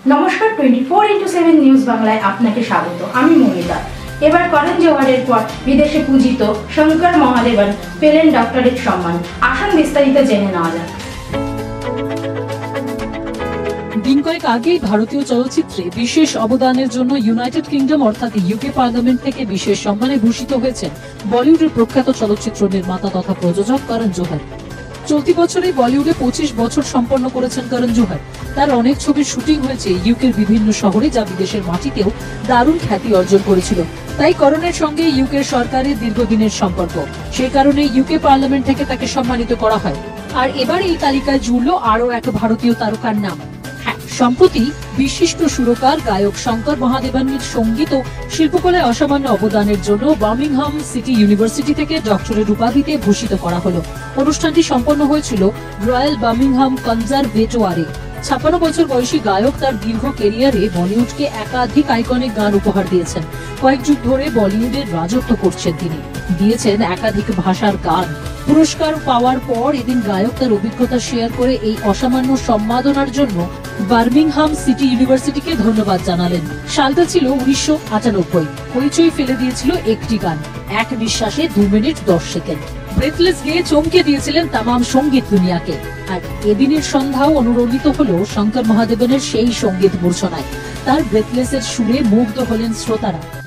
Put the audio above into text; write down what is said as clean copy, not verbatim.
নমস্কার 24x7 news বাংলায় আপনাকে স্বাগত। আমি মনিতা। এবার করণ জোহরের পর বিদেশে পূজিত শঙ্কর মহাদেবন পেলেন ডক্টরেট সম্মান। আসুন বিস্তারিত জেনে নেওয়া যাক। দিন কয়েক আগেই ভারতীয় চলচ্চিত্রে বিশেষ অবদানের জন্য ইউনাইটেড কিংডম অর্থাৎ ইউকে পার্লামেন্ট থেকে বিশেষ সম্মানে ভূষিত হয়েছেন বলিউডের প্রখ্যাত চলচ্চিত্র নির্মাতা তথা প্রযোজক করণ জোহর। চলতি বছরে বলিউডে 25 বছর সম্পন্ন করেছেন করণ জোহর। তার অনেক ছবির শুটিং হয়েছে ইউকের বিভিন্ন শহরে, যা বিদেশের মাটিতেও দারুণ খ্যাতি অর্জন করেছিল। তাই করণের সঙ্গে ইউকের সরকারের দীর্ঘদিনের সম্পর্ক, সেই কারণে ইউকে পার্লামেন্ট থেকে তাকে সম্মানিত করা হয়। আর এবার এই তালিকায় জুড়ল আরও এক ভারতীয় তারকার নাম। সম্প্রতি বিশিষ্ট সুরকার গায়ক শঙ্কর মহাদেবানের সঙ্গীত ও শিল্পকলায় অসামান্য অবদানের জন্য বার্মিংহাম সিটি ইউনিভার্সিটি থেকে ডক্টরেট উপাধিতে ভূষিত করা হলো। অনুষ্ঠানটি সম্পন্ন হয়েছিল রয়্যাল বার্মিংহাম কনজারভেটোয়ারে। 56 বছর বয়সী গায়ক তার দীর্ঘ ক্যারিয়ারে বলিউডকে একাধিক আইকনিক গান উপহার দিয়েছেন। কয়েক যুগ ধরে বলিউডের রাজত্ব করছেন তিনি, দিয়েছেন একাধিক ভাষার গান। পুরস্কার পাওয়ার পর এদিন গায়ক তার অভিজ্ঞতা শেয়ার করে এই অসামান্য সম্মাননার জন্য বার্মিংহাম সিটি ইউনিভার্সিটিকে ধন্যবাদ জানালেন। সালটা ছিল 1998। হইচই ফেলে দিয়েছিল একটি গান, এক নিঃশ্বাসে 2 মিনিট 10 সেকেন্ড। ব্রেথলেস গেয়ে চমকে দিয়েছিলেন তামাম সঙ্গীত দুনিয়াকে। আর এদিনের সন্ধ্যাও অনুরণিত হলো শঙ্কর মহাদেবনের সেই সঙ্গীত মূর্ছনায়। তার ব্রেথলেসের সুরে মুগ্ধ হলেন শ্রোতারা।